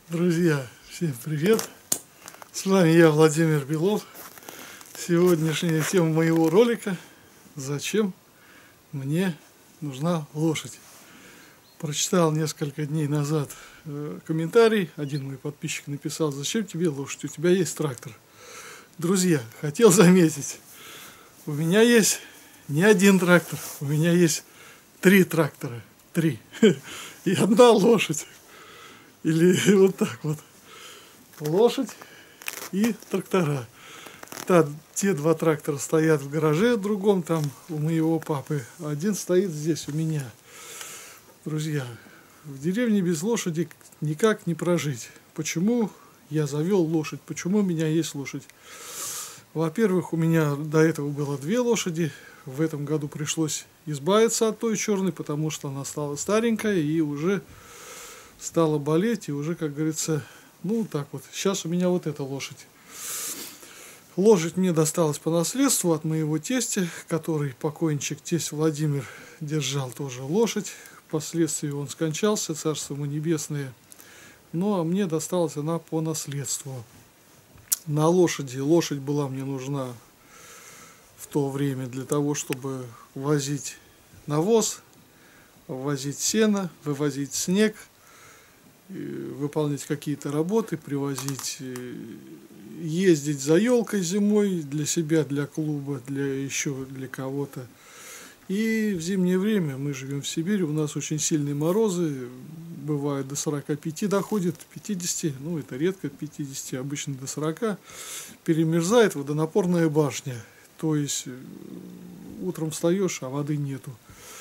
Друзья, всем привет! С вами я, Владимир Белов. Сегодняшняя тема моего ролика: зачем мне нужна лошадь? Прочитал несколько дней назад комментарий. Один мой подписчик написал: зачем тебе лошадь? У тебя есть трактор. Друзья, хотел заметить, у меня есть не один трактор, у меня есть 3 трактора. 3. И одна лошадь. Или вот так вот. Лошадь и трактора. Те 2 трактора стоят в гараже, в другом там у моего папы. Один стоит здесь у меня. Друзья, в деревне без лошади никак не прожить. Почему я завел лошадь? Почему у меня есть лошадь? Во-первых, у меня до этого было 2 лошади. В этом году пришлось избавиться от той черной, потому что она стала старенькая и уже стала болеть, и уже, как говорится, ну так вот. Сейчас у меня вот эта лошадь. Лошадь мне досталась по наследству от моего тестя, который покойничек тесть Владимир держал тоже лошадь. Впоследствии он скончался, царство ему небесное. Ну а мне досталась она по наследству. На лошади, лошадь была мне нужна в то время для того, чтобы возить навоз, возить сено, вывозить снег, выполнять какие-то работы, привозить, ездить за елкой зимой для себя, для клуба, еще для кого-то. И в зимнее время, мы живем в Сибири, у нас очень сильные морозы, бывает до 45 доходит, 50, ну это редко 50, обычно до 40, перемерзает водонапорная башня. То есть утром встаешь, а воды нету.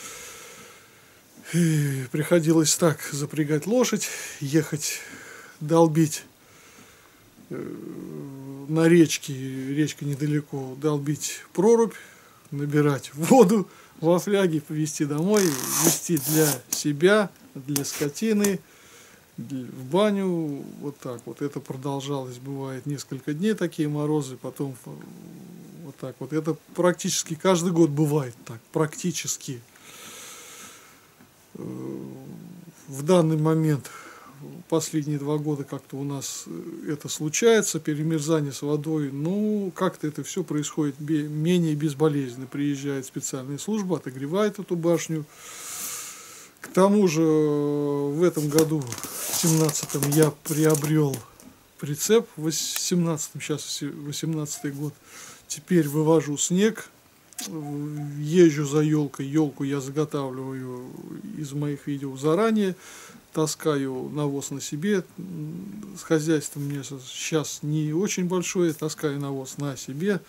И приходилось так запрягать лошадь, ехать долбить на речке, речка недалеко, долбить прорубь, набирать воду во фляге, повезти домой, везти для себя, для скотины, в баню, вот так вот. Это продолжалось, бывает, несколько дней такие морозы, потом вот так вот. Это практически каждый год бывает так, практически. В данный момент, последние 2 года как-то у нас это случается, перемерзание с водой, ну, как-то это все происходит менее безболезненно. Приезжает специальная служба, отогревает эту башню. К тому же в этом году, в 17-м, я приобрел прицеп, в 18-м, сейчас 18-й год, теперь вывожу снег, езжу за елкой, елку я заготавливаю из моих видео заранее, таскаю навоз на себе, с хозяйством у меня сейчас не очень большое, таскаю навоз на себе,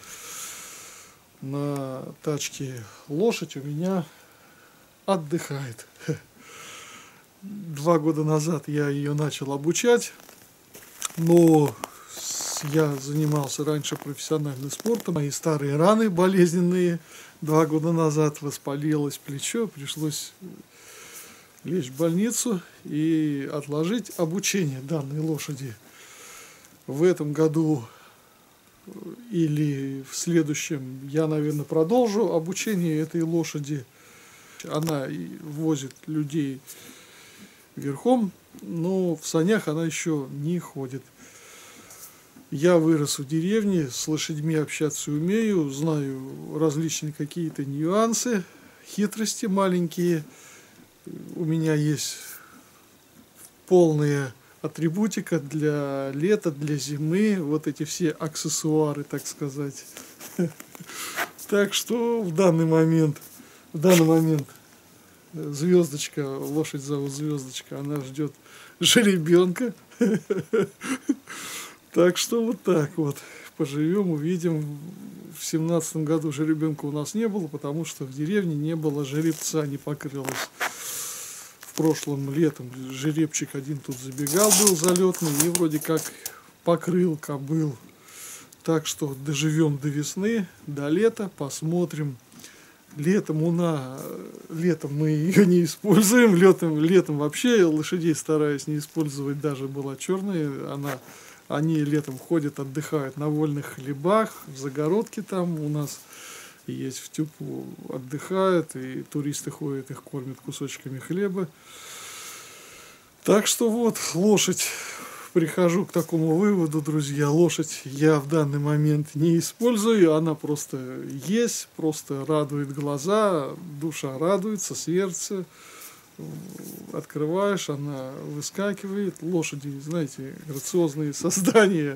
на тачке лошадь у меня отдыхает. 2 года назад я ее начал обучать, но я занимался раньше профессиональным спортом. Мои старые раны болезненные 2 года назад, воспалилось плечо, пришлось лечь в больницу и отложить обучение данной лошади. В этом году или в следующем я, наверное, продолжу обучение этой лошади. Она возит людей верхом, но в санях она еще не ходит. Я вырос в деревне, с лошадьми общаться умею, знаю различные какие-то нюансы, хитрости маленькие. У меня есть полная атрибутика для лета, для зимы, вот эти все аксессуары, так сказать. Так что в данный момент Звездочка, лошадь зовут Звездочка, она ждет жеребенка. Так что вот так вот. Поживем, увидим. В 17-м году жеребенка у нас не было, потому что в деревне не было жеребца, не покрылось. В прошлом летом жеребчик один тут забегал, был залетный, и вроде как покрыл кобыл. Так что доживем до весны, до лета, посмотрим. Летом мы ее не используем, летом вообще лошадей стараюсь не использовать, даже была черная, они летом ходят, отдыхают на вольных хлебах, в загородке там у нас есть, в тюпу отдыхают, и туристы ходят, их кормят кусочками хлеба. Так что вот, лошадь прихожу к такому выводу, друзья, лошадь я в данный момент не использую, она просто есть, просто радует глаза, душа радуется, сердце. Открываешь, она выскакивает. Лошади, знаете, грациозные создания.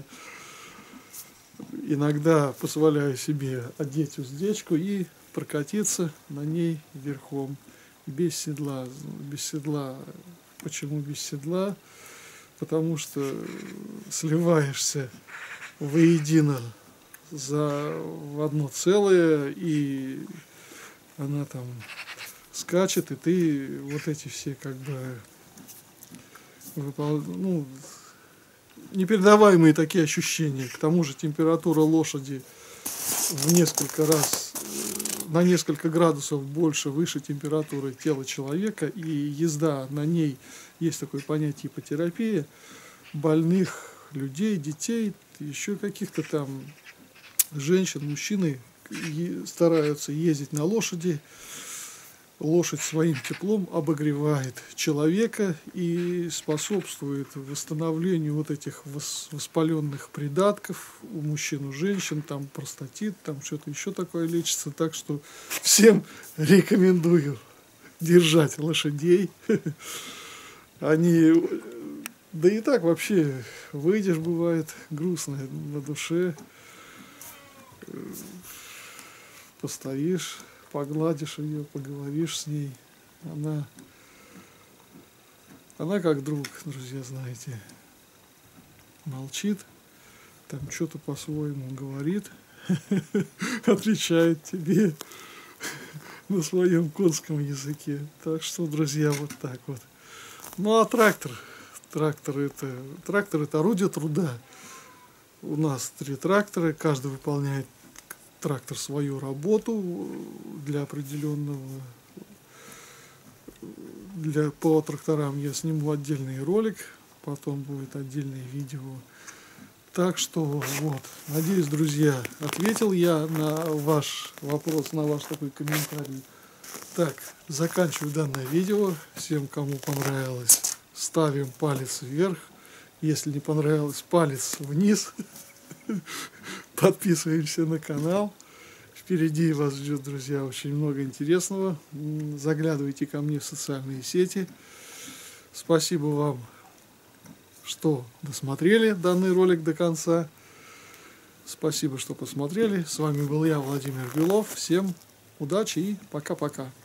Иногда позволяю себе одеть уздечку и прокатиться на ней верхом, без седла. Без седла. Почему без седла? Потому что сливаешься воедино в одно целое, и она там скачет, и ты вот эти все как бы непередаваемые такие ощущения. К тому же температура лошади на несколько градусов больше, выше температуры тела человека, и езда на ней, есть такое понятие ипотерапия, больных людей, детей, еще каких-то там женщин, мужчины стараются ездить на лошади. Лошадь своим теплом обогревает человека и способствует восстановлению вот этих воспаленных придатков у мужчин, у женщин, там простатит, там что-то еще такое лечится. Так что всем рекомендую держать лошадей. Они, да и так вообще, выйдешь, бывает грустно на душе, постоишь, погладишь ее, поговоришь с ней. Она как друг, друзья, знаете. Молчит, там что-то по-своему говорит, отвечает тебе на своем конском языке. Так что, друзья, вот так вот. Ну а трактор это орудие труда. У нас 3 трактора, каждый выполняет трактор свою работу для определенного. По тракторам я сниму отдельный ролик, потом будет отдельное видео. Так что вот, надеюсь, друзья, ответил я на ваш вопрос, на ваш такой комментарий. Так, заканчиваю данное видео. Всем, кому понравилось, ставим палец вверх. Если не понравилось, палец вниз. Подписываемся на канал. Впереди вас ждет, друзья, очень много интересного. Заглядывайте ко мне в социальные сети. Спасибо вам, что досмотрели данный ролик до конца. Спасибо, что посмотрели. С вами был я, Владимир Белов. Всем удачи и пока-пока.